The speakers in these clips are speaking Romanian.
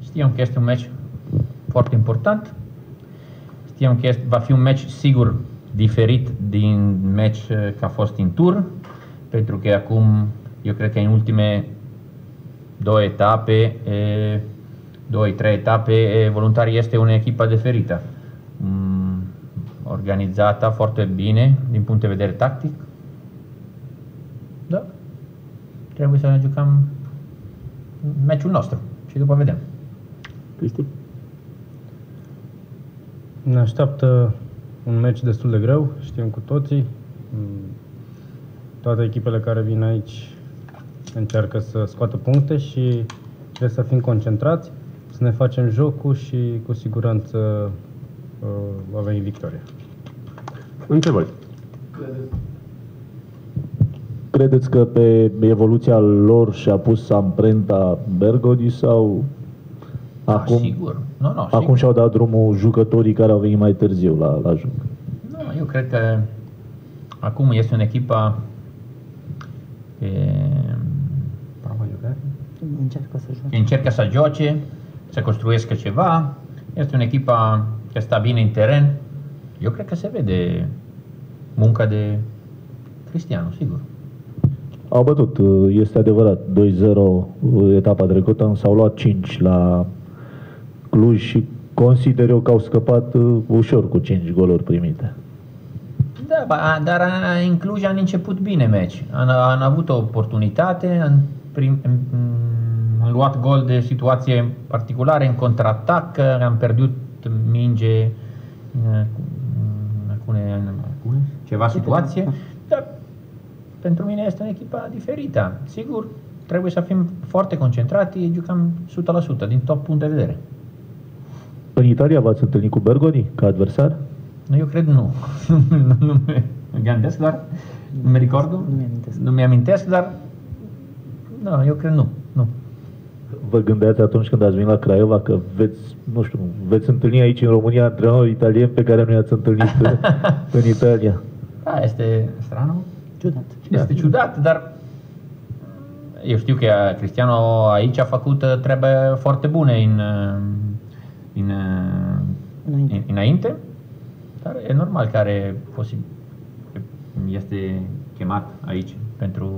Știam că este un meci foarte important. Știam că va fi un meci sigur diferit din meci că a fost în tur, pentru că acum, eu cred că în ultime 2-3 etape, Voluntarii este o echipă diferită, organizată foarte bine din punct de vedere tactic. Da, trebuie să jucăm meciul nostru și după vedem. Cristi? Ne așteaptă un meci destul de greu, știm cu toții. Toate echipele care vin aici încearcă să scoată puncte și trebuie să fim concentrați, să ne facem jocul și cu siguranță va veni victoria. Întrebări. Credeți că pe evoluția lor și-a pus amprenta Bergodi sau acum, sigur. acum Sigur. și-au dat drumul jucătorii care au venit mai târziu la joc? Eu cred că acum este o echipă încercă să joace, să construiască ceva. Este o echipă care stă bine în teren. Eu cred că se vede munca de Cristiano, sigur. Au bătut, este adevărat, 2-0 etapa trecută, s-au luat 5 la Cluj și consider eu că au scăpat ușor cu 5 goluri primite. Da, dar în Cluj am început bine meci. Am avut o oportunitate, am luat gol de situație particulară în contraatac, am pierdut minge ceva situație. Dar pentru mine este o echipă diferită. Sigur, trebuie să fim foarte concentrati, jucăm 100% din top punct de vedere. În Italia v-ați întâlnit cu Bergodi ca adversar? Eu cred nu. Nu mi gândesc, dar nu mi ricordo. Nu mi-amintesc, dar eu cred nu. Vă gândeați atunci când ați venit la Craiova că veți întâlni aici în România antrenori italieni pe care nu i-ați întâlnit în Italia? Da, este strano. Ciudat. Este ciudat, dar eu știu că Cristiano aici a făcut treabă foarte bune înainte, dar e normal că este chemat aici pentru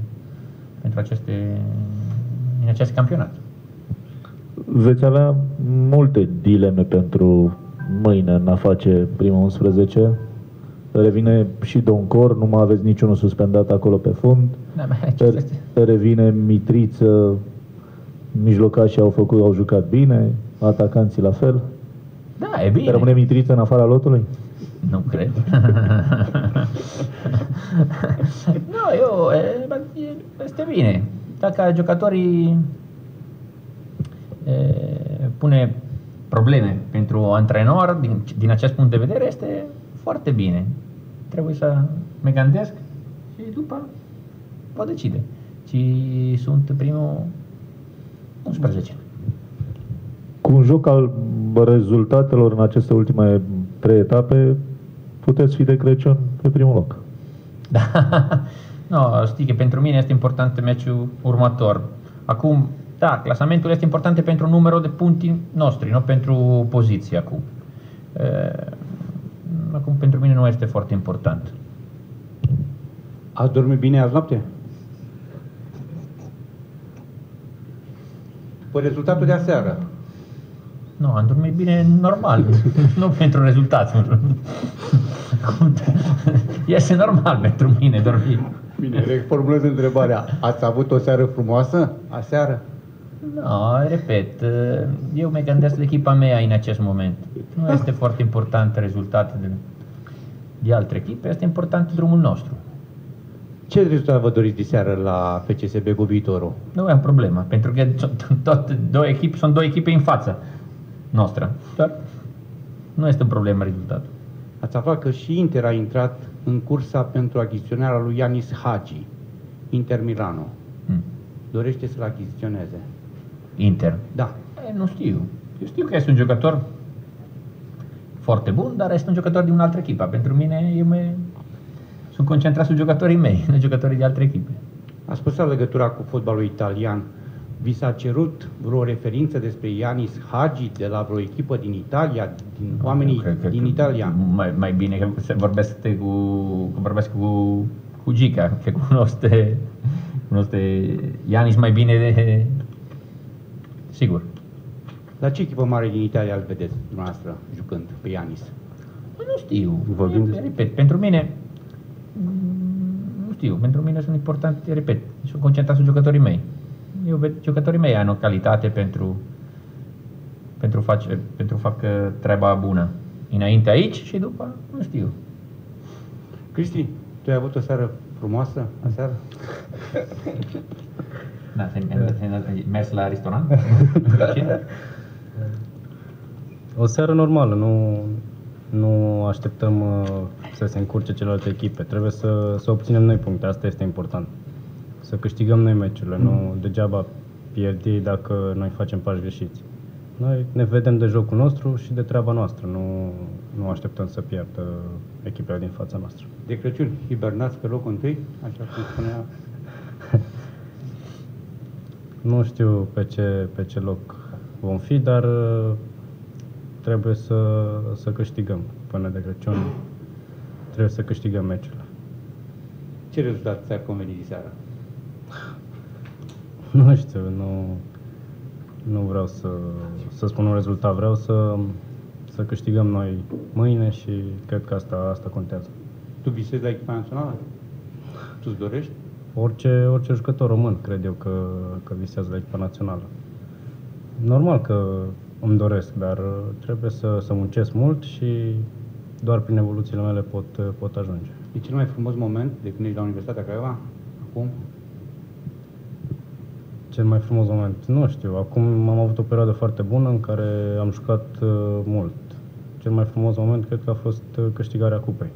acest campionat. Veți avea multe dileme pentru mâine în a face prima 11. Revine și Doncor, nu mai aveți niciunul suspendat acolo pe fund. Revine Mitriță, mijlocașii au jucat bine, atacanții la fel. Da, e bine. Rămâne Mitriță în afara lotului? Nu cred. Este bine. Dacă jucătorii pune probleme pentru antrenor, din acest punct de vedere, este foarte bine. Trebuie să mă gândesc și după pot decide. Și sunt primul 11. Cu un joc al rezultatelor în aceste ultime 3 etape, puteți fi de Crăciun pe primul loc. Da. Știi că pentru mine este important meciul următor. Acum, da, clasamentul este important pentru numărul de punti noștri, nu pentru poziție acum. Acum pentru mine nu este foarte important. Ați dormit bine azi noapte? După rezultatul de aseară? Nu, am dormit bine normal, nu pentru rezultat. Este normal pentru mine dormi. Bine, reformulez întrebarea. Ați avut o seară frumoasă aseară? Repet, eu mă gândesc la echipa mea în acest moment. Nu este foarte important rezultatul de alte echipe, este important drumul nostru. Ce rezultat vă doriți de seară la FCSB cu viitorul? Nu am problema, pentru că sunt două echipe în fața noastră. Dar nu este o problemă rezultatul. Ați aflat că și Inter a intrat în cursa pentru achiziționarea lui Ianis Hagi, Inter Milano. Dorește să-l achiziționeze. Inter? Da. Nu știu. Eu știu că este un jucător foarte bun, dar este un jucător din o altă echipă. Pentru mine, sunt concentrat pe jucătorii mei, nu jucătorii de alte echipe. Ați păstrat legătura cu fotbalul italian. Vi s-a cerut vreo referință despre Ianis Hagi de la vreo echipă din Italia, din oamenii din Italia? Mai bine că se vorbesc cu Gica, că cunoaște Ianis mai bine de... Sigur. La ce echipă mare din Italia îl vedeți dumneavoastră jucând pe Ianis? Nu știu. Vorbim Repet, pentru mine... Nu știu, pentru mine sunt importante, repet, sunt concentrat sunt jucătorii mei. Jucătorii mei au o calitate pentru fac treaba bună. Înainte aici și după, nu știu. Cristi, tu ai avut o seară frumoasă aseară? Da, ai mers la restaurant? O seară normală, nu așteptăm să se încurce celelalte echipe. Trebuie să obținem noi puncte, asta este important. Să câștigăm noi meciurile, nu degeaba pierd ei dacă noi facem pași greșiți. Noi ne vedem de jocul nostru și de treaba noastră, nu așteptăm să piardă echipele din fața noastră. De Crăciun, hibernați pe locul întâi, așa cum spunea. Nu știu pe ce loc vom fi, dar trebuie să câștigăm până de Crăciun. Trebuie să câștigăm meciurile. Ce rezultat ți-ar conveni diseară? Nu știu, nu vreau să spun un rezultat, vreau să câștigăm noi mâine și cred că asta contează. Tu visezi la echipa națională? Tu-ți dorești? Orice jucător român cred eu că visează la echipa națională. Normal că îmi doresc, dar trebuie să muncesc mult și doar prin evoluțiile mele pot ajunge. E cel mai frumos moment de când ești la Universitatea Craiova? Acum? Cel mai frumos moment? Nu știu. Acum am avut o perioadă foarte bună în care am jucat mult. Cel mai frumos moment cred că a fost câștigarea cupei.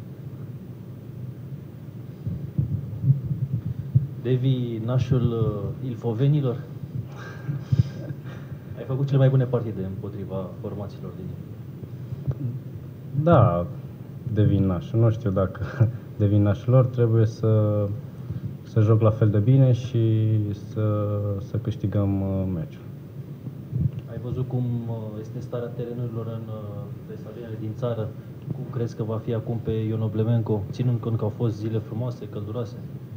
Devi, nașul ilfovenilor? Ai făcut cele mai bune partide împotriva formațiilor din ei. Da, devin nașul. Nu știu dacă devin nașul lor, trebuie să joc la fel de bine și să câștigăm meciul. Ai văzut cum este starea terenurilor în arenele din țară? Cum crezi că va fi acum pe Ion Oblemenco, ținând cont că au fost zile frumoase, călduroase?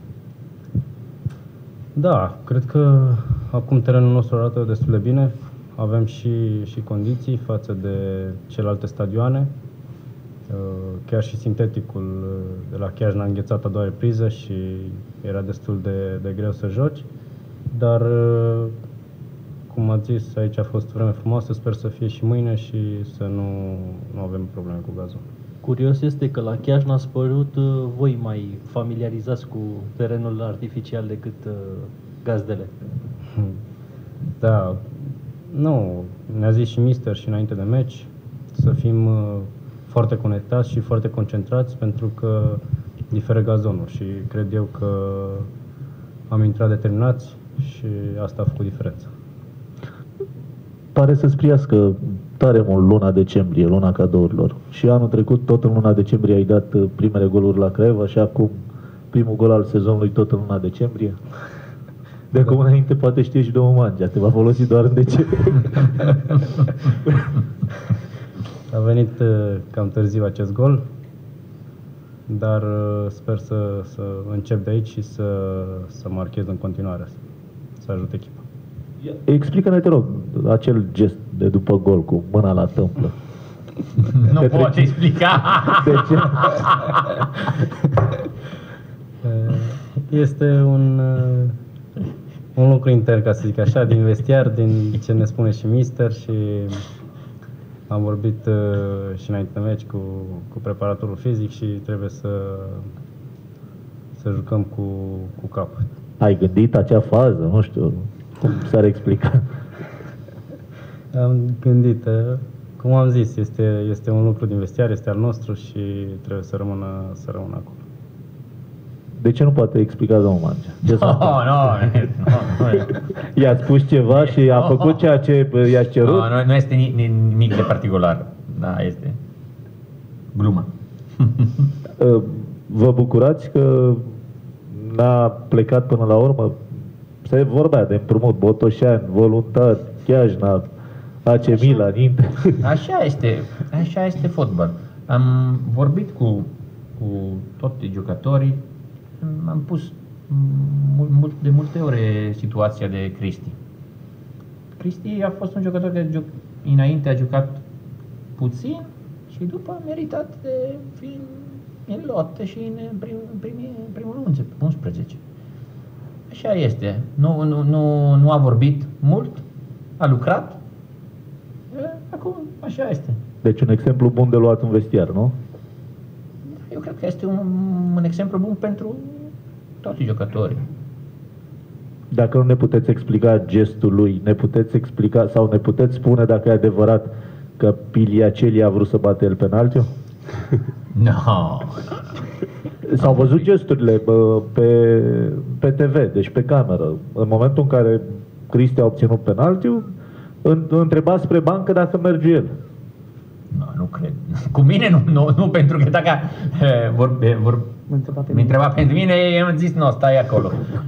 Da, cred că acum terenul nostru arată destul de bine. Avem și condiții față de celelalte stadioane. Chiar și sinteticul de la Chiaj n-a înghețat a doua repriză și era destul de greu să joci. Dar, cum ați zis, aici a fost vreme frumoasă, sper să fie și mâine și să nu avem probleme cu gazul. Curios este că la Chiaj n-ați părut voi mai familiarizați cu terenul artificial decât gazdele. Da, nu, ne-a zis și mister și înainte de meci să fim foarte conectați și foarte concentrați pentru că diferă gazonul și cred eu că am intrat determinați și asta a făcut diferența. Pare să spriască tare mult luna decembrie, luna cadourilor. Și anul trecut, tot în luna decembrie, ai dat primele goluri la Craiova și acum primul gol al sezonului tot în luna decembrie. De acum înainte poate știe și domnul Mangea, te va folosi doar în decembrie. A venit cam târziu acest gol, dar sper să încep de aici și să marchez în continuare, să ajut echipa. Explică-ne, te rog, acel gest de după gol cu mâna la tâmplă. Nu pot explica. De ce? Este un lucru intern, ca să zic așa, din vestiar, din ce ne spune și mister și am vorbit și înainte de meci cu preparatorul fizic și trebuie să jucăm cu capul. Ai gândit acea fază? Nu știu cum s-ar explica. Am gândit, cum am zis, este un lucru din vestiar, este al nostru și trebuie să rămână acolo. De ce nu poate explica domnul Mangea? Nu. I-a spus ceva și a făcut ceea ce i-a cerut? Nu este nimic de particular. Da, este glumă. Vă bucurați că n-a plecat până la urmă? se vorbea de împrumut, Botoșani, voluntari, Chiajna, AC Milan, Inter. Așa este fotbal. Am vorbit cu toți jucătorii, am pus de multe ori situația de Cristi. Cristi a fost un jucător care înainte a jucat puțin și după a meritat de fi în lote și în primul 11. Așa este. Nu a vorbit mult, a lucrat. Acum așa este. Deci un exemplu bun de luat în vestiar, nu? Eu cred că este un exemplu bun pentru toți jucătorii. Dacă nu ne puteți explica gestul lui, ne puteți explica sau ne puteți spune dacă e adevărat că Piliaceli a vrut să bate el penaltiul? No. S-au văzut gesturile pe TV, deci pe cameră. În momentul în care Cristi a obținut penaltiul, întreba spre bancă dacă merge el. Nu cred. Cu mine nu, pentru că dacă mi întreba pentru mine, i-am zis, stai acolo.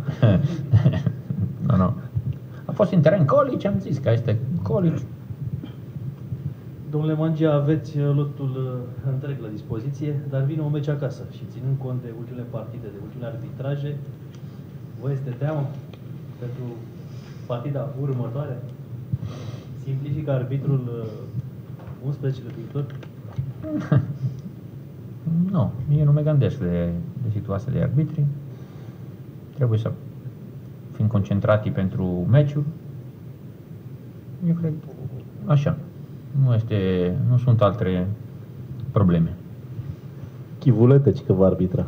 Nu. A fost în teren Colici, am zis că este Colici. Domnule Mangia, aveți lotul întreg la dispoziție, dar vine un meci acasă și ținând cont de ultimele partide, de ultimele arbitraje, vă este teamă pentru partida următoare? Simplifică arbitrul 11-le viitor? Nu, eu nu mă gândesc de situația de arbitri. Trebuie să fim concentrati pentru meciuri. Eu cred așa. Nu sunt alte probleme. Chivulete, ci că va arbitra.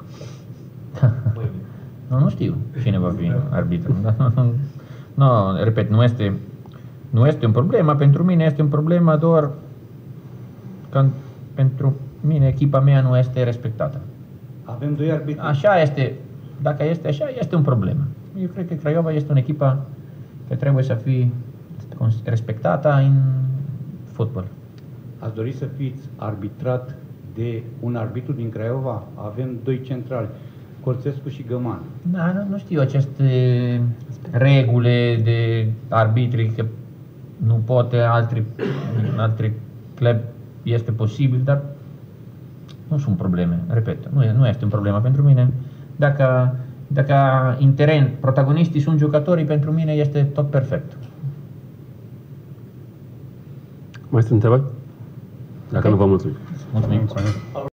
Nu știu cine va fi arbitru. Repet, nu este un problemă. Pentru mine este un problemă doar când pentru mine echipa mea nu este respectată. Avem 2 arbitri. Așa este. Dacă este așa, este un problemă. Eu cred că Craiova este o echipă care trebuie să fie respectată în fotbal. Ați dori să fiți arbitrat de un arbitru din Craiova? Avem 2 centrali, Corțescu și Găman. Nu știu aceste reguli de arbitri, că nu poate altri club este posibil, dar nu sunt probleme, repet, nu este un problemă pentru mine. Dacă în teren protagoniștii sunt jucătorii, pentru mine este tot perfect. Mai sunt întrebări? Dacă nu, vă mulțumim. Mulțumim.